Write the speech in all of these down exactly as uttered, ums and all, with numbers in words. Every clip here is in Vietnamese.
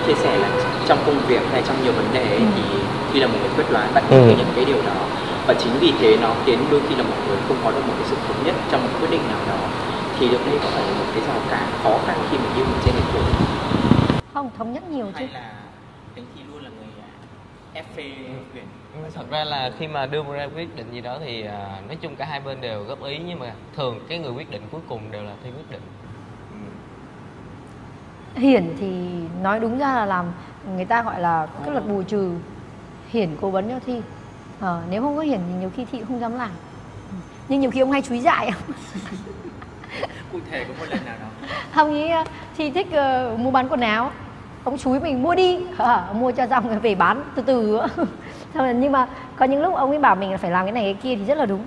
chia sẻ là trong công việc hay trong nhiều vấn đề ấy, Ừ. thì Thi là một người quyết đoán, bạn Ừ. thừa nhận cái điều đó, và chính vì thế nó khiến đôi khi là mọi người không có được một cái sự thống nhất trong một quyết định nào đó. Thì được đây có phải là một cái rào cản khó khăn khi mà yêu một trên thành phố, Không, thống nhất nhiều chứ. hay là Khánh Thi luôn là người ép phê Huyền? Thật ra là khi mà đưa ra quyết định gì đó thì à, nói chung cả hai bên đều góp ý, nhưng mà thường cái người quyết định cuối cùng đều là Thi quyết định. Hiển thì nói đúng ra là làm người ta gọi là có cái luật bù trừ. Hiển cố vấn cho Thi. Ờ, nếu không có Hiển thì nhiều khi Thi cũng không dám làm. Nhưng nhiều khi ông hay chúi dại. Cụ thể có một lần nào đó Không nghĩ Thi thích uh, mua bán quần áo, ông chúi mình mua đi, à, mua cho xong rồi về bán từ từ. Xong rồi, nhưng mà có những lúc ông ấy bảo mình là phải làm cái này cái kia thì rất là đúng.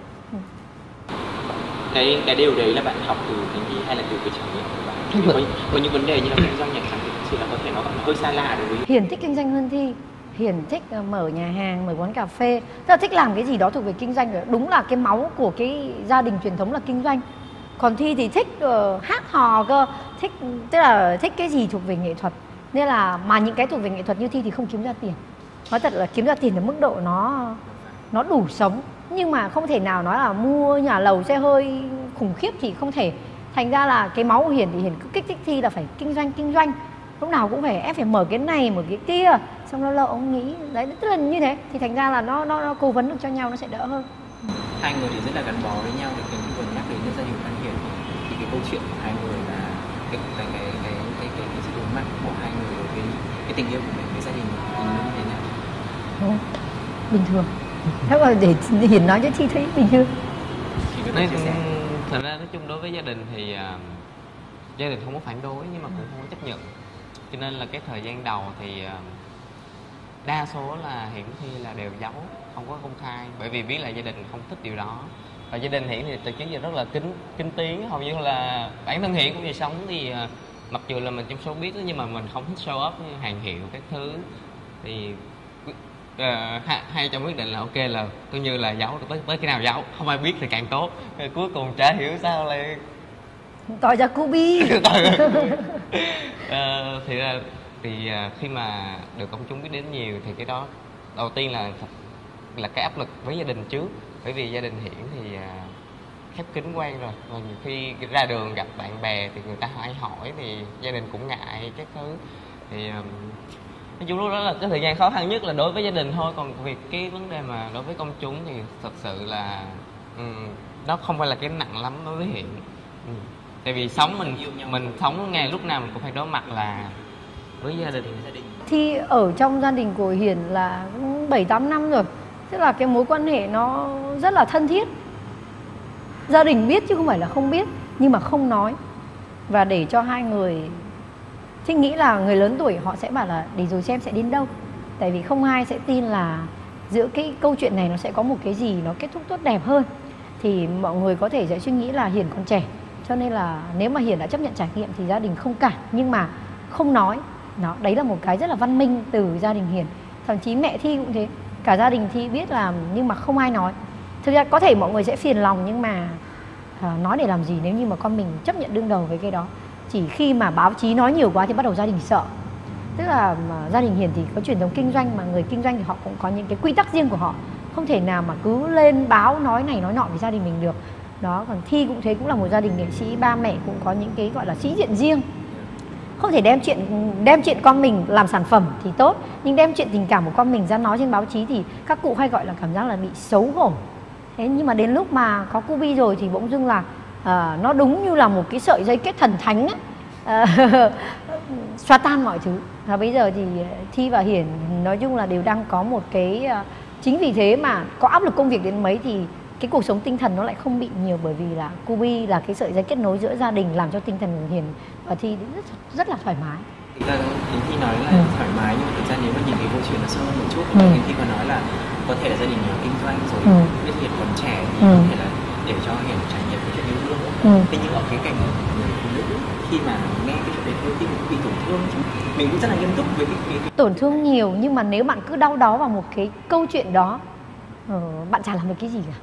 cái cái điều đấy là bạn học từ Khánh Thi hay là từ cái trải nghiệm của bạn? Vì có, có những vấn đề như là kinh doanh nhạc sản thì thực sự là có thể nó gọi là hơi xa lạ đối với Hiển thích kinh doanh hơn Thi. Hiển thích uh, mở nhà hàng, mở quán cà phê, tức là thích làm cái gì đó thuộc về kinh doanh rồi. Đúng là cái máu của cái gia đình truyền thống là kinh doanh. Còn Thi thì thích uh, hát hò cơ, thích tức là thích cái gì thuộc về nghệ thuật. Nên là mà những cái thuộc về nghệ thuật như Thi thì không kiếm ra tiền. Nói thật là kiếm ra tiền ở mức độ nó nó đủ sống, nhưng mà không thể nào nói là mua nhà lầu xe hơi khủng khiếp thì không thể. Thành ra là cái máu của Hiển thì Hiển cứ kích thích Thi là phải kinh doanh kinh doanh, lúc nào cũng phải em phải mở cái này mở cái kia, xong lâu lâu ông nghĩ đấy, tức là như thế thì thành ra là nó nó, nó cố vấn được cho nhau, nó sẽ đỡ hơn. hai người thì rất là gắn bó với nhau. Thì Khánh Thi vừa nhắc đến gia đình Văn Hiển thì cái câu chuyện của hai người là cái cái cái cái cái, cái, cái sự đối mặt của hai người đối với cái tình yêu của mình với gia đình thì như thế nào? Đúng. Bình thường. Thế mà để Hiển nói cho Thi thấy bình thường. Thì có thể Nói, chia sẻ. thật ra nói chung đối với gia đình thì à, gia đình không có phản đối nhưng mà cũng không có chấp nhận, cho nên là cái thời gian đầu thì à, đa số là Hiển Thi là đều giấu, không có công khai, bởi vì biết là gia đình không thích điều đó. Và gia đình Hiển thì từ trước giờ rất là kính kính tiếng, hầu như là bản thân Hiển cũng như sống thì à, mặc dù là mình trong showbiz đó, nhưng mà mình không thích show off như hàng hiệu các thứ. Thì uh, hai, hai trong quyết định là ok là coi như là giấu tới tới khi nào giấu không ai biết thì càng tốt. Rồi cuối cùng chả hiểu sao lại Tỏi ra Cubi. Ờ, thì ra thì à, khi mà được công chúng biết đến nhiều thì cái đó đầu tiên là là cái áp lực với gia đình trước, bởi vì gia đình Hiển thì à, khép kín quen rồi, và nhiều khi ra đường gặp bạn bè thì người ta hay hỏi thì gia đình cũng ngại các thứ. Thì um, nói chung lúc đó là cái thời gian khó khăn nhất là đối với gia đình thôi, còn việc cái vấn đề mà đối với công chúng thì thật sự là um, đó không phải là cái nặng lắm đối với Hiển. Ừ. Tại vì sống mình mình sống ngày lúc nào mình cũng phải đối mặt là với gia đình. Thi ở trong gia đình của Hiển là bảy tám năm rồi, tức là cái mối quan hệ nó rất là thân thiết. Gia đình biết chứ không phải là không biết, nhưng mà không nói. Và để cho hai người, Thi nghĩ là người lớn tuổi họ sẽ bảo là để rồi xem sẽ đến đâu. Tại vì không ai sẽ tin là giữa cái câu chuyện này nó sẽ có một cái gì nó kết thúc tốt đẹp hơn. Thì mọi người có thể sẽ suy nghĩ là Hiển còn trẻ, cho nên là nếu mà Hiển đã chấp nhận trải nghiệm thì gia đình không cản, nhưng mà không nói. Đó, đấy là một cái rất là văn minh từ gia đình Hiển. Thậm chí mẹ Thi cũng thế, cả gia đình Thi biết làm nhưng mà không ai nói. Thực ra có thể mọi người sẽ phiền lòng, nhưng mà à, nói để làm gì nếu như mà con mình chấp nhận đương đầu với cái đó. Chỉ khi mà báo chí nói nhiều quá thì bắt đầu gia đình sợ. Tức là mà gia đình Hiển thì có truyền thống kinh doanh, mà người kinh doanh thì họ cũng có những cái quy tắc riêng của họ, không thể nào mà cứ lên báo nói này nói nọ với gia đình mình được. Đó, còn Thi cũng thế, cũng là một gia đình nghệ sĩ, ba mẹ cũng có những cái gọi là sĩ diện riêng. Không thể đem chuyện đem chuyện con mình làm sản phẩm thì tốt, nhưng đem chuyện tình cảm của con mình ra nói trên báo chí thì các cụ hay gọi là cảm giác là bị xấu hổ. Thế nhưng mà đến lúc mà có Cubi rồi thì bỗng dưng là à, nó đúng như là một cái sợi dây kết thần thánh á, à, xóa tan mọi thứ. Và bây giờ thì Thi và Hiển nói chung là đều đang có một cái, chính vì thế mà có áp lực công việc đến mấy thì cái cuộc sống tinh thần nó lại không bị nhiều, bởi vì là Cubi là cái sợi dây kết nối giữa gia đình, làm cho tinh thần của Hiển và Thi rất rất là thoải mái. Thực ra Khánh Thi nói là Ừ. thoải mái, nhưng mà thực ra nếu mà nhìn cái câu chuyện nó sâu hơn một chút, Ừ. Khánh Thi còn nói là có thể là gia đình nhỏ kinh doanh rồi, Ừ. biết Hiển còn trẻ thì Ừ. có thể là để cho Hiển trải nghiệm cái chuyện yêu đương. Ừ. Thế nhưng ở cái cảnh của người phụ nữ khi mà nghe cái chuyện đấy thôi thì mình cũng bị tổn thương chứ. Mình cũng rất là nghiêm túc với cái, cái, cái... Tổn thương nhiều, nhưng mà nếu bạn cứ đau đáu vào một cái câu chuyện đó, ờ, bạn chả làm được cái gì cả.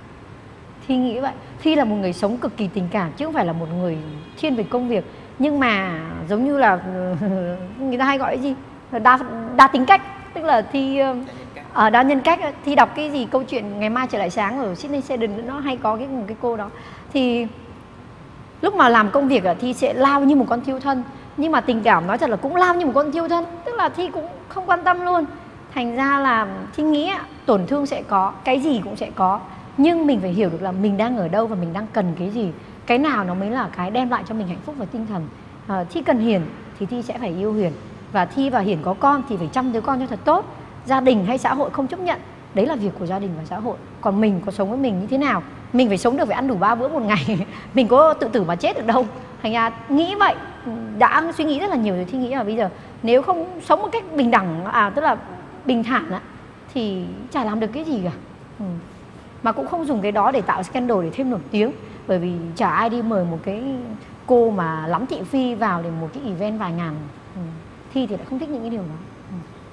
Thi nghĩ vậy. Thi là một người sống cực kỳ tình cảm chứ không phải là một người thiên về công việc. Nhưng mà giống như là người ta hay gọi cái gì, đa đa tính cách, tức là Thi Đa nhân cách. ở đa nhân cách. Thi đọc cái gì câu chuyện Ngày Mai Trở Lại Sáng ở Sydney Sheldon, nó hay có cái một cái cô đó, thì lúc mà làm công việc ở Thi sẽ lao như một con thiêu thân, nhưng mà tình cảm nói thật là cũng lao như một con thiêu thân, tức là Thi cũng không quan tâm luôn. Thành ra là Thi nghĩ tổn thương sẽ có, cái gì cũng sẽ có, nhưng mình phải hiểu được là mình đang ở đâu và mình đang cần cái gì, cái nào nó mới là cái đem lại cho mình hạnh phúc và tinh thần. à, Thi cần Hiền thì Thi sẽ phải yêu Hiền, và Thi và Hiền có con thì phải chăm đứa con cho thật tốt. Gia đình hay xã hội không chấp nhận, đấy là việc của gia đình và xã hội. Còn mình có sống với mình như thế nào, mình phải sống được, phải ăn đủ ba bữa một ngày mình có tự tử mà chết được đâu. Thành ra nghĩ vậy, đã suy nghĩ rất là nhiều rồi. Thi nghĩ là bây giờ nếu không sống một cách bình đẳng, à tức là bình thản á, thì chả làm được cái gì cả. ừ. Mà cũng không dùng cái đó để tạo scandal, để thêm nổi tiếng, bởi vì chả ai đi mời một cái cô mà lắm thị phi vào để một cái event vài ngàn. ừ. Thi thì lại không thích những cái điều đó. ừ.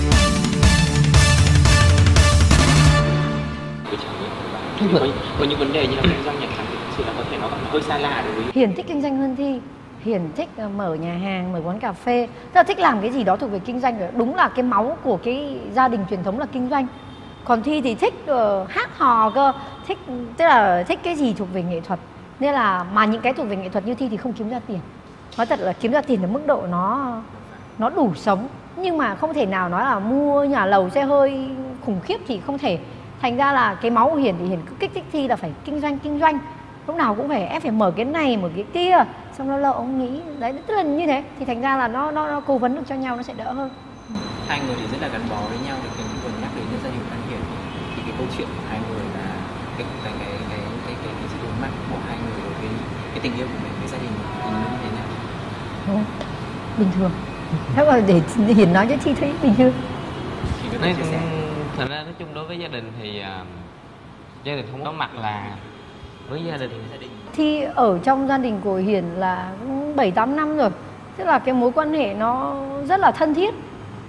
Cái trải nghiệm của bạn có, có những vấn đề như là kinh doanh nhận hàng thì thực sự là có thể nó hơi xa lạ đối với Hiền thích kinh doanh hơn Thi. Hiền thích mở nhà hàng, mở quán cà phê, tức là thích làm cái gì đó thuộc về kinh doanh rồi. Đúng là cái máu của cái gia đình truyền thống là kinh doanh. Còn Thi thì thích uh, hát hò cơ, thích tức là thích cái gì thuộc về nghệ thuật. Nên là mà những cái thuộc về nghệ thuật như Thi thì không kiếm ra tiền. Nói thật là kiếm ra tiền ở mức độ nó nó đủ sống, nhưng mà không thể nào nói là mua nhà lầu xe hơi khủng khiếp thì không thể. Thành ra là cái máu của Hiền thì Hiền cứ kích thích Thi là phải kinh doanh kinh doanh, lúc nào cũng phải em phải mở cái này mở cái kia, xong lâu lâu ông nghĩ đấy, tức là như thế thì thành ra là nó nó, nó cố vấn được cho nhau, nó sẽ đỡ hơn. hai người thì rất là gắn bó với nhau. Được mình vừa nhắc đến gia đình Văn Hiền thì cái câu chuyện của hai người là cái cái cái cái cái cái, cái sự đối mặt của hai người đối với cái tình yêu của mình với gia đình thì nó như thế nào? Đúng. Bình thường. Thế mà để Hiền nói cho Thi thấy bình thường. Thì có thể Nói, chia sẻ. thật ra nói chung đối với gia đình thì uh, gia đình không có mặt là với gia đình gia đình Thi ở trong gia đình của Hiền là bảy tám năm rồi, tức là cái mối quan hệ nó rất là thân thiết.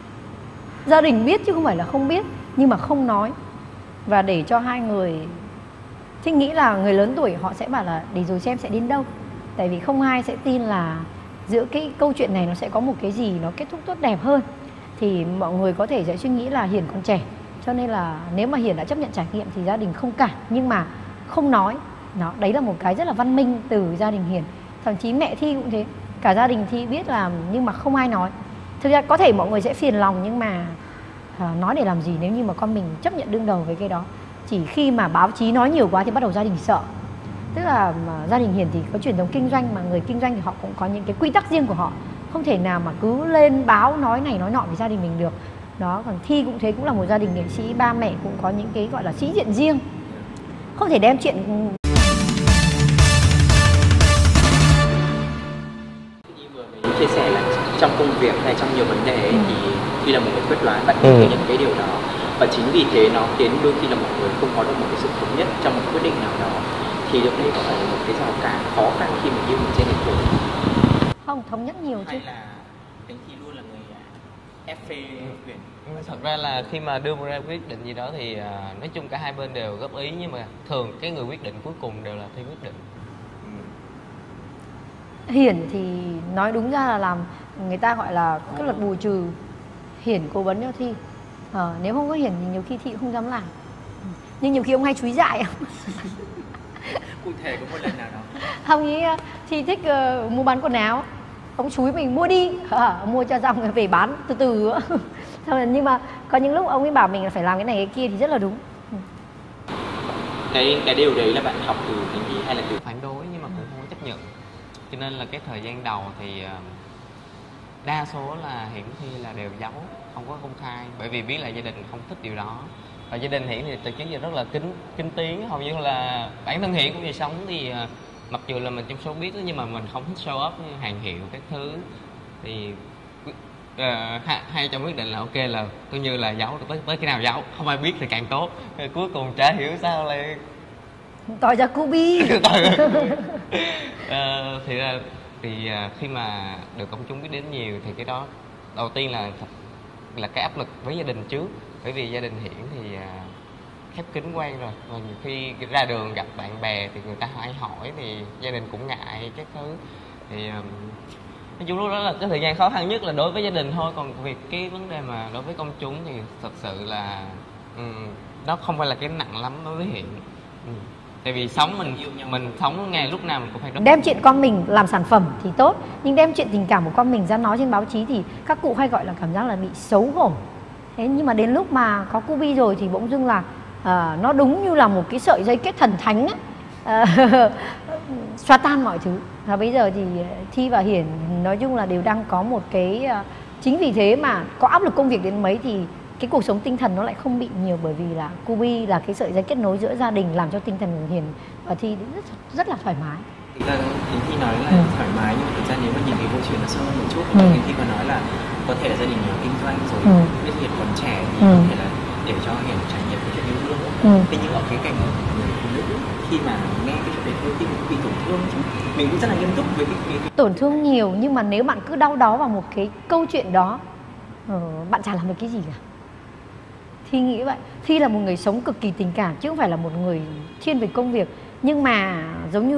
Gia đình biết chứ không phải là không biết, nhưng mà không nói, và để cho hai người, Thi nghĩ là người lớn tuổi họ sẽ bảo là để rồi xem sẽ đến đâu, tại vì không ai sẽ tin là giữa cái câu chuyện này nó sẽ có một cái gì nó kết thúc tốt đẹp hơn. Thì mọi người có thể sẽ suy nghĩ là Hiền còn trẻ, cho nên là nếu mà Hiền đã chấp nhận trải nghiệm thì gia đình không cản, nhưng mà không nói. Đó, đấy là một cái rất là văn minh từ gia đình Hiền. Thậm chí mẹ Thi cũng thế, cả gia đình Thi biết là nhưng mà không ai nói. Thực ra có thể mọi người sẽ phiền lòng, nhưng mà à, nói để làm gì nếu như mà con mình chấp nhận đương đầu với cái đó. Chỉ khi mà báo chí nói nhiều quá thì bắt đầu gia đình sợ. Tức là mà gia đình Hiền thì có truyền thống kinh doanh, mà người kinh doanh thì họ cũng có những cái quy tắc riêng của họ, không thể nào mà cứ lên báo nói này nói nọ với gia đình mình được. Đó, còn Thi cũng thế, cũng là một gia đình nghệ sĩ, ba mẹ cũng có những cái gọi là sĩ diện riêng, không thể đem chuyện. như vừa mới chia sẻ là trong công việc hay trong nhiều vấn đề ấy, ừ. thì Thi là một người quyết đoán, bạn ừ. thừa nhận cái điều đó, và chính vì thế nó khiến đôi khi là mọi người không có được một cái sự thống nhất trong một quyết định nào đó. Thì lúc đấy có phải là một cái rào cản khó khăn khi mà yêu một trên lĩnh vực Không, thống nhất nhiều chứ. hay là tính Thi luôn là người ép phê quyền? Thật ra là khi mà đưa ra quyết định gì đó thì uh, nói chung cả hai bên đều góp ý, nhưng mà thường cái người quyết định cuối cùng đều là Thi quyết định. Hiển thì nói đúng ra là làm người ta gọi là cái luật bù trừ. Hiển cố vấn cho Thi. Ờ, nếu không có Hiển thì nhiều khi Thi cũng không dám làm. Nhưng nhiều khi ông hay chúi dại. Cụ thể có một lần nào đó Ông nghĩ Thi thích uh, mua bán quần áo, ông chúi mình mua đi, à, mua cho xong rồi về bán từ từ. Nhưng mà có những lúc ông ấy bảo mình là phải làm cái này cái kia thì rất là đúng. cái cái điều đấy là bạn học từ cái gì hay là từ Phản đối nhưng mà cũng không có chấp nhận, cho nên là cái thời gian đầu thì uh, đa số là Hiển Thi là đều giấu, không có công khai, bởi vì biết là gia đình không thích điều đó. Và gia đình Hiển thì từ trước giờ rất là kính kính tiếng, hầu như là bản thân Hiển cũng như sống thì uh, mặc dù là mình trong showbiz đó, nhưng mà mình không thích show off hàng hiệu các thứ. Thì uh, hai, hai trong quyết định là ok là coi như là giấu tới tới khi nào giấu không ai biết thì càng tốt. Cuối cùng chả hiểu sao lại Tỏi ra Cubi. uh, thì ra thì uh, khi mà được công chúng biết đến nhiều thì cái đó đầu tiên là là cái áp lực với gia đình trước, bởi vì gia đình Hiển thì uh, khép kín quan rồi, và nhiều khi ra đường gặp bạn bè thì người ta hay hỏi thì gia đình cũng ngại các thứ. Thì um, nói chung lúc đó là cái thời gian khó khăn nhất là đối với gia đình thôi, còn việc cái vấn đề mà đối với công chúng thì thật sự là ừm, nó không phải là cái nặng lắm đối với Hiển. Ừ. Tại vì sống mình mình sống ngày lúc nào mình cũng phải rất Đem chuyện con mình làm sản phẩm thì tốt, nhưng đem chuyện tình cảm của con mình ra nói trên báo chí thì các cụ hay gọi là cảm giác là bị xấu hổ. Thế nhưng mà đến lúc mà có cu bi rồi thì bỗng dưng là à, nó đúng như là một cái sợi dây kết thần thánh ấy. À, xóa tan mọi thứ. Và bây giờ thì Thi và Hiển nói chung là đều đang có một cái, chính vì thế mà có áp lực công việc đến mấy thì cái cuộc sống tinh thần nó lại không bị nhiều, bởi vì là cu bi là cái sợi dây kết nối giữa gia đình, làm cho tinh thần của Hiển và Thi rất, rất là thoải mái. Thực ra đến Thi nói là Ừ. thoải mái, nhưng mà thực ra nếu mà nhìn cái câu chuyện nó sâu hơn một chút, Ừ. thì Thi còn nói là có thể là gia đình kinh doanh rồi, Ừ. biết Hiển còn trẻ thì Ừ. có thể là để cho Hiển trải nghiệm cái chuyện yêu đương. Ừ. Thế nhưng ở cái cảnh người phụ nữ khi mà nghe cái chuyện đấy thôi thì mình cũng bị tổn thương chứ. Mình cũng rất là nghiêm túc với cái, cái, cái... Tổn thương nhiều, nhưng mà nếu bạn cứ đau đáu vào một cái câu chuyện đó, ờ, bạn chả làm được cái gì cả. Thi nghĩ vậy. Thi là một người sống cực kỳ tình cảm chứ không phải là một người thiên về công việc, nhưng mà giống như